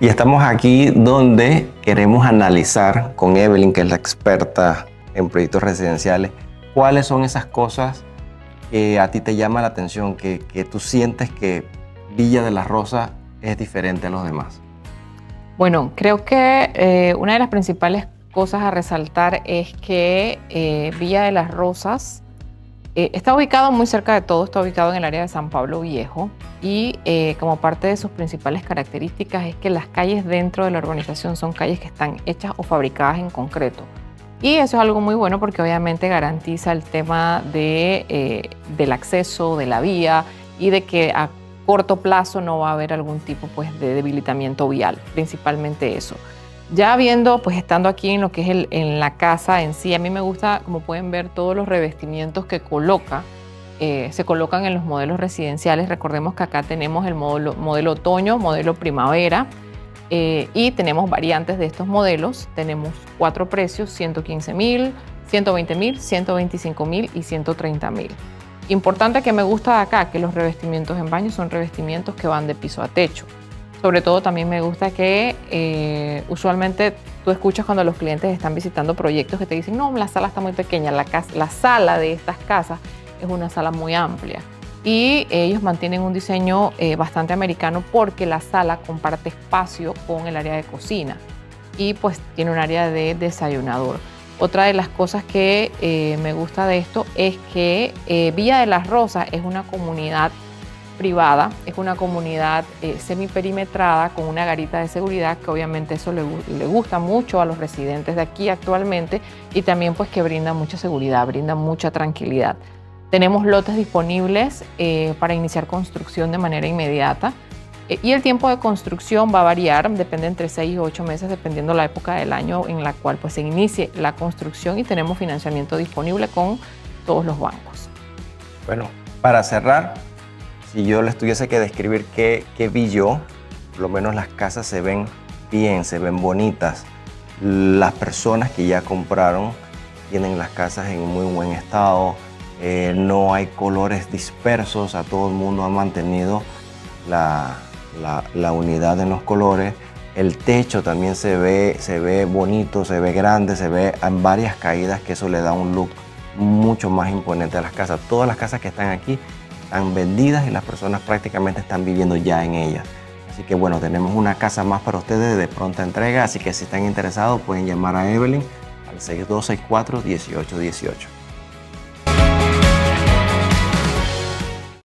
Y estamos aquí donde queremos analizar con Evelyn, que es la experta en proyectos residenciales, cuáles son esas cosas que a ti te llama la atención, que tú sientes que Villa de las Rosas es diferente a los demás. Bueno, creo que una de las principales cosas a resaltar es que Villa de las Rosas está ubicado muy cerca de todo, está ubicado en el área de San Pablo Viejo y como parte de sus principales características es que las calles dentro de la urbanización son calles que están hechas o fabricadas en concreto. Y eso es algo muy bueno porque obviamente garantiza el tema del acceso, de la vía y de que a corto plazo no va a haber algún tipo pues, de debilitamiento vial, principalmente eso. Ya viendo, pues estando aquí en lo que es en la casa en sí, a mí me gusta, como pueden ver, todos los revestimientos que se colocan en los modelos residenciales. Recordemos que acá tenemos el modelo otoño, modelo primavera, y tenemos variantes de estos modelos. Tenemos 4 precios, 115.000, 120.000, 125.000 y 130.000. Importante que me gusta de acá, que los revestimientos en baño son revestimientos que van de piso a techo. Sobre todo también me gusta que usualmente tú escuchas cuando los clientes están visitando proyectos que te dicen, no, la sala está muy pequeña. La sala de estas casas es una sala muy amplia. Y ellos mantienen un diseño bastante americano porque la sala comparte espacio con el área de cocina y pues tiene un área de desayunador. Otra de las cosas que me gusta de esto es que Villa de las Rosas es una comunidad privada, es una comunidad semiperimetrada con una garita de seguridad que obviamente eso le gusta mucho a los residentes de aquí actualmente y también pues que brinda mucha seguridad, brinda mucha tranquilidad. Tenemos lotes disponibles para iniciar construcción de manera inmediata y el tiempo de construcción va a variar, depende entre 6 y 8 meses dependiendo la época del año en la cual pues, se inicie la construcción y tenemos financiamiento disponible con todos los bancos. Bueno, para cerrar, si yo les tuviese que describir qué vi yo, por lo menos las casas se ven bien, se ven bonitas. Las personas que ya compraron tienen las casas en muy buen estado, no hay colores dispersos, a todo el mundo ha mantenido la unidad en los colores. El techo también se ve bonito, se ve grande, se ve en varias caídas, que eso le da un look mucho más imponente a las casas. Todas las casas que están aquí están vendidas y las personas prácticamente están viviendo ya en ellas. Así que bueno, tenemos una casa más para ustedes de pronta entrega, así que si están interesados pueden llamar a Evelyn al 6264-1818.